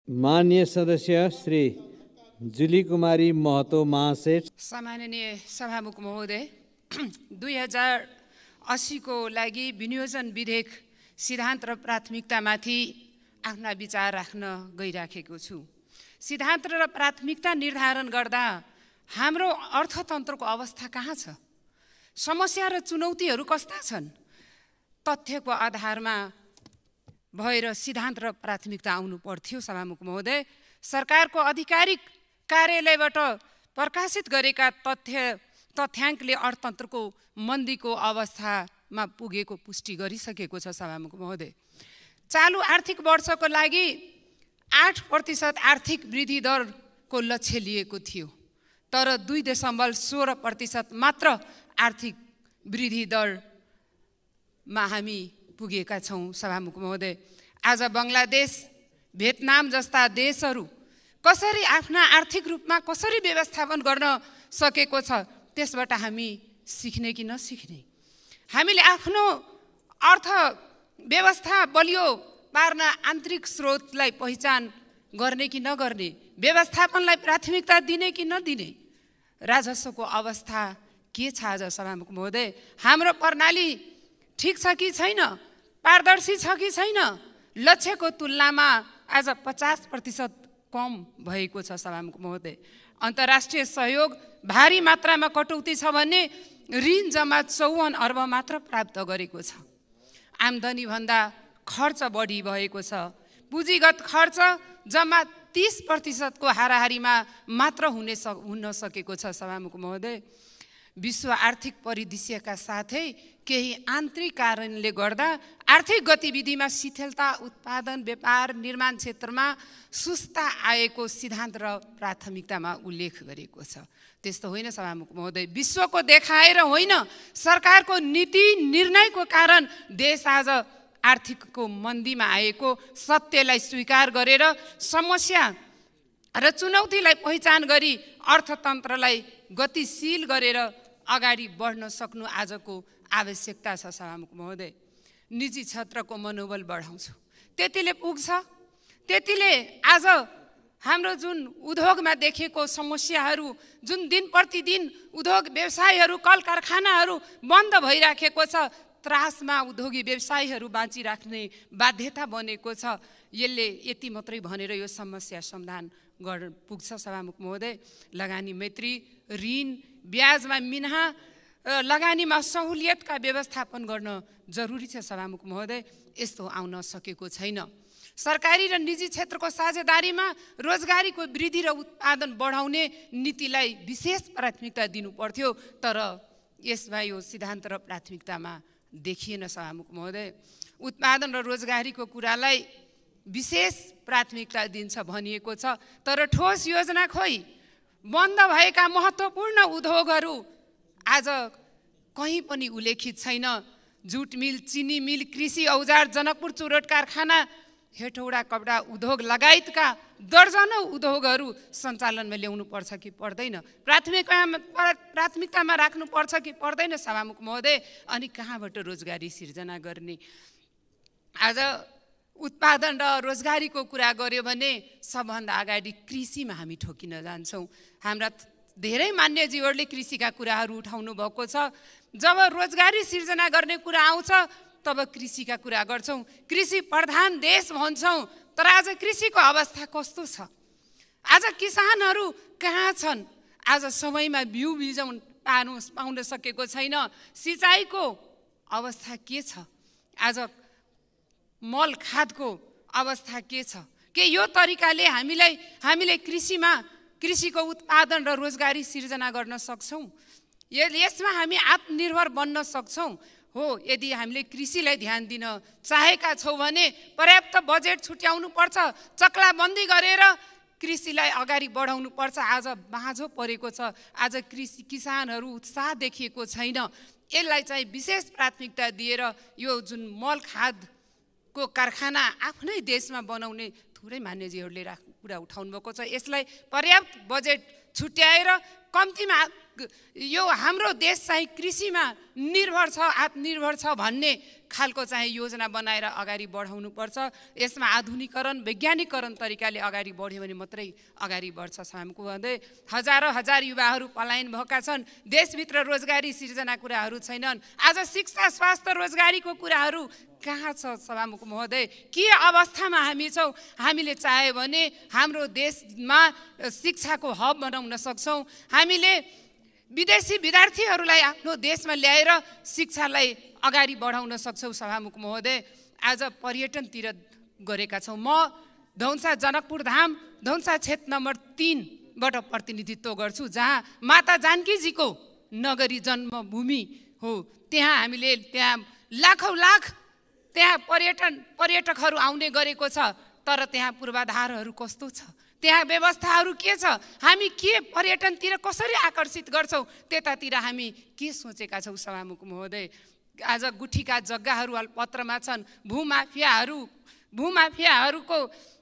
माननीय सदस्य श्री जुली कुमारी महतो महाशय, सम्माननीय सभामुख महोदय, 2080 को लागि विनियोजन विधेयक सिद्धान्त र प्राथमिकतामाथि आफ्ना विचार राख्न गइराखेको छु। सिद्धान्त र प्राथमिकता निर्धारण गर्दा हाम्रो अर्थतन्त्रको अवस्था कहाँ छ, समस्या र चुनौतीहरू कस्ता छन्, तथ्यको आधारमा भएर सिद्धान्त र प्राथमिकता आउनु पर्थ्यो। सभामुख महोदय, सरकारको आधिकारिक कार्यालयबाट प्रकाशित गरेका तथ्याङ्कले अर्थतन्त्रको मन्दीको अवस्थामा पुगेको पुष्टि गरिसकेको छ। सभामुख महोदय, चालु आर्थिक वर्षको लागि 8% आर्थिक वृद्धि दरको लक्ष्य लिएको थियो, तर 2.16% मात्र आर्थिक वृद्धि दरमा हामी पुगेका छौँ। सभामुख महोदय, आज बङ्गलादेश, भियतनाम जस्ता देशहरू कसरी आफ्ना आर्थिक रूपमा कसरी व्यवस्थापन गर्न सकेको छ, त्यसबाट हामी सिक्ने कि नसिक्ने? हामीले आफ्नो अर्थ व्यवस्था बलियो पार्न आन्तरिक स्रोतलाई पहिचान गर्ने कि नगर्ने, व्यवस्थापनलाई प्राथमिकता दिने कि नदिने, राजस्वको अवस्था के छ आज? सभामुख महोदय, हाम्रो प्रणाली ठिक छ कि छैन, पारदर्शी छ कि छैन? लक्ष्यको तुलनामा आज 50% कम भएको छ। सभामुख महोदय, अन्तर्राष्ट्रिय सहयोग भारी मात्रामा कटौती छ भने ऋण जम्मा 54 अर्ब मात्र प्राप्त गरेको छ। आम्दानीभन्दा खर्च बढी भएको छ। पुँजीगत खर्च जम्मा 30% को हाराहारीमा मात्र हुन सकेको छ। सभामुख महोदय, विश्व आर्थिक परिदृश्यका साथै केही आन्तरिक कारणले गर्दा आर्थिक गतिविधिमा शिथिलता, उत्पादन, व्यापार, निर्माण क्षेत्रमा सुस्ता आएको सिद्धान्त र प्राथमिकतामा उल्लेख गरेको छ। त्यस्तो होइन सभामुख महोदय, विश्वको देखाएर होइन, सरकारको नीति निर्णयको कारण देश आज आर्थिकको मन्दीमा आएको सत्यलाई स्वीकार गरेर समस्या र चुनौतीलाई पहिचान गरी अर्थतन्त्रलाई गतिशील गरेर अगाडि बढ्न सक्नु आजको आवश्यकता छ। सभामुख महोदय, निजी क्षेत्रको मनोबल बढाउँछु, त्यतिले पुग्छ। त्यतिले आज हाम्रो जुन उद्योगमा देखेको समस्याहरू, जुन दिन प्रतिदिन उद्योग व्यवसायहरू, कल कारखानाहरू बन्द भइराखेको छ, त्रासमा उद्योगी व्यवसायीहरू बाँचिराख्ने बाध्यता बनेको छ, यसले यति मात्रै भनेर यो समस्या समाधान गर्न पुग्छ। सभामुख महोदय, लगानी मैत्री, ऋण, ब्याजमा मिनाहा, लगानीमा सहुलियतका व्यवस्थापन गर्न जरुरी छ। सभामुख महोदय, यस्तो आउन सकेको छैन। सरकारी र निजी क्षेत्रको साझेदारीमा रोजगारीको वृद्धि र उत्पादन बढाउने नीतिलाई विशेष प्राथमिकता दिनु पर्थ्यो, तर यसमा यो सिद्धान्त र प्राथमिकतामा देखिएन। सभामुख महोदय, उत्पादन र रोजगारीको कुरालाई विशेष प्राथमिकता दिन्छ भनिएको छ, तर ठोस योजना खोइ? बन्द भएका महत्त्वपूर्ण उद्योगहरू आज कहीँ पनि उल्लेखित छैन। जुट मिल, चिनी मिल, कृषि औजार, जनकपुर चुरोट कारखाना, हेटौडा कपडा उद्योग लगायतका दर्जनौं उद्योगहरू सञ्चालनमा ल्याउनु पर्छ कि पर्दैन? प्राथमिकतामा राख्नु पर्छ कि पर्दैन? सभामुख महोदय, अनि कहाँबाट रोजगारी सिर्जना गर्ने? आज उत्पादन र रोजगारीको कुरा गर्यो भने सबभन्दा अगाडि कृषिमा हामी ठोकिन जान्छौँ। हाम्रा धेरै मान्यजीहरूले कृषिका कुराहरू उठाउनु भएको छ। जब रोजगारी सिर्जना गर्ने कुरा आउँछ तब कृषिका कुरा गर्छौँ। कृषि प्रधान देश भन्छौँ, तर आज कृषिको अवस्था कस्तो छ? आज किसानहरू कहाँ छन्? आज समयमा बिउ बिजन पाउन सकेको छैन। सिँचाइको अवस्था के छ? आज मल खादको अवस्था के छ? के यो तरिकाले हामीले कृषिको उत्पादन र रोजगारी सिर्जना गर्न सक्छौँ? यसमा हामी आत्मनिर्भर बन्न सक्छौँ हो यदि हामीले कृषिलाई ध्यान दिन चाहेका छौँ भने पर्याप्त बजेट छुट्याउनु पर्छ, चक्लाबन्दी गरेर कृषिलाई अगाडि बढाउनु पर्छ। आज बाँझो परेको छ। आज किसानहरू उत्साह देखिएको छैन। यसलाई चाहिँ विशेष प्राथमिकता दिएर यो जुन मल खादको कारखाना आफ्नै देशमा बनाउने थुप्रै मान्यजीहरूले कुरा उठाउनु भएको छ। यसलाई पर्याप्त बजेट छुट्याएर कम्तीमा यो हाम्रो देश चाहिँ कृषिमा निर्भर छ, आत्मनिर्भर छ भन्ने खालको चाहिँ योजना बनाएर अगाडि बढाउनुपर्छ। यसमा आधुनिकीकरण, वैज्ञानिकरण तरिकाले अगाडि बढ्यो भने मात्रै अगाडि बढ्छ। सामको भन्दै हजारौँ हजार युवाहरू पलायन भएका छन्, देशभित्र रोजगारी सिर्जना कुराहरू छैनन्। आज शिक्षा, स्वास्थ्य, रोजगारीको कुराहरू कहाँ छ सभामुख महोदय? के अवस्थामा हामी छौँ? हामीले चाह्यो भने हाम्रो देशमा शिक्षाको हब बनाउन सक्छौँ। हामीले विदेशी विद्यार्थीहरूलाई आफ्नो देशमा ल्याएर शिक्षालाई अगाडि बढाउन सक्छौँ। सभामुख महोदय, आज पर्यटनतिर गरेका छौँ। म धौन्सा जनकपुर धाम, धौन्सा क्षेत्र नम्बर 3बाट प्रतिनिधित्व गर्छु, जहाँ माता जानकीजीको नगरी जन्मभूमि हो। त्यहाँ हामीले त्यहाँ लाखौँ लाख त्यहाँ पर्यटकहरू आउने गरेको छ, तर त्यहाँ पूर्वाधारहरू कस्तो छ, त्यहाँ व्यवस्थाहरू के छ, हामी के पर्यटनतिर कसरी आकर्षित गर्छौँ, त्यतातिर हामी के सोचेका छौँ सभामुख महोदय? आज गुठीका जग्गाहरू पत्रमा छन्, भूमाफियाहरूको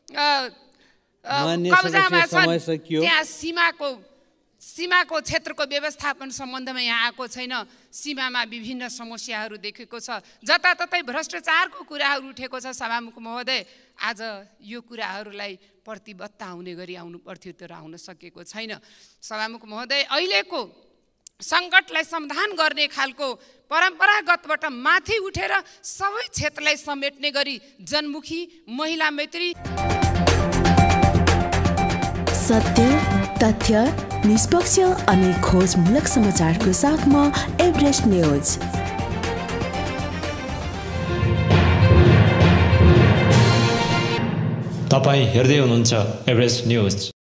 कब्जामा छन्, त्यहाँ सीमाको क्षेत्रको व्यवस्थापन सम्बन्धमा यहाँ आएको छैन। सीमामा विभिन्न समस्याहरू देखेको छ, जताततै भ्रष्टाचारको कुराहरू उठेको छ। सभामुख महोदय, आज यो कुराहरूलाई प्रतिबद्धता हुने गरी आउनु पर्थ्यो, तर आउन सकेको छैन। सभामुख महोदय, अहिलेको सङ्कटलाई समाधान गर्ने खालको परम्परागतबाट माथि उठेर सबै क्षेत्रलाई समेट्ने गरी जनमुखी, महिला मैत्री, सत्य, तथ्य, निष्पक्ष अनि खोजमूलक समाचारको साथमा एभरेस्ट न्यूज। तपाईं हेर्दै हुनुहुन्छ एभरेस्ट न्यूज।